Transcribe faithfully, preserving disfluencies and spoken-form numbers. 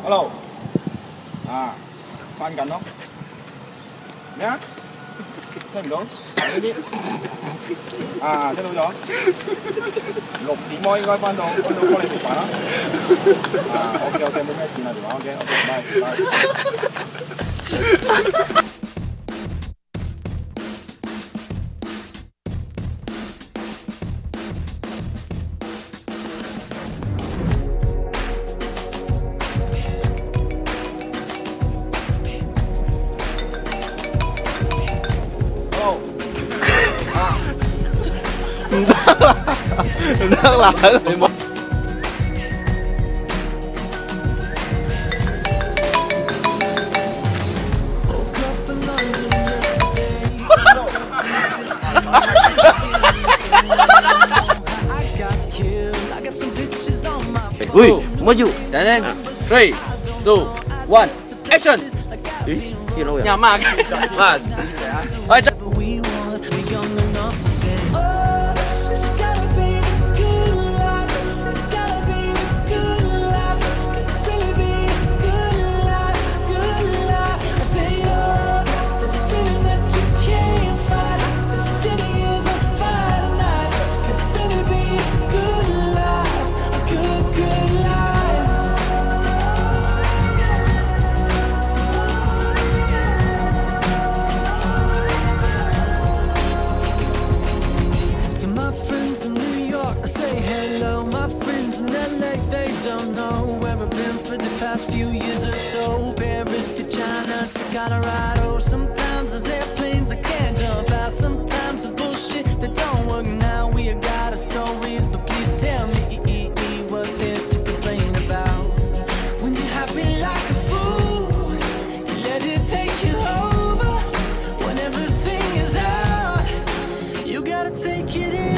Hello， 啊，翻緊咯，咩啊？聽唔到？呢啲啊，聽到咗？六點我應該翻到，翻到幫你食飯啦。啊，OK OK，冇咩事啦，電話 OK OK，拜拜。 唔得啦，唔得啦，你冇。喂，maju, dan three, two, one, action. 咦，啲老人。廿萬，萬，我係。 Few years or so, Paris to China to Colorado. Sometimes there's airplanes I can't jump out. Sometimes there's bullshit that don't work. Now we got our stories, but please tell me what there's to complain about. When you're happy like a fool, you let it take you over. When everything is out, you gotta take it in.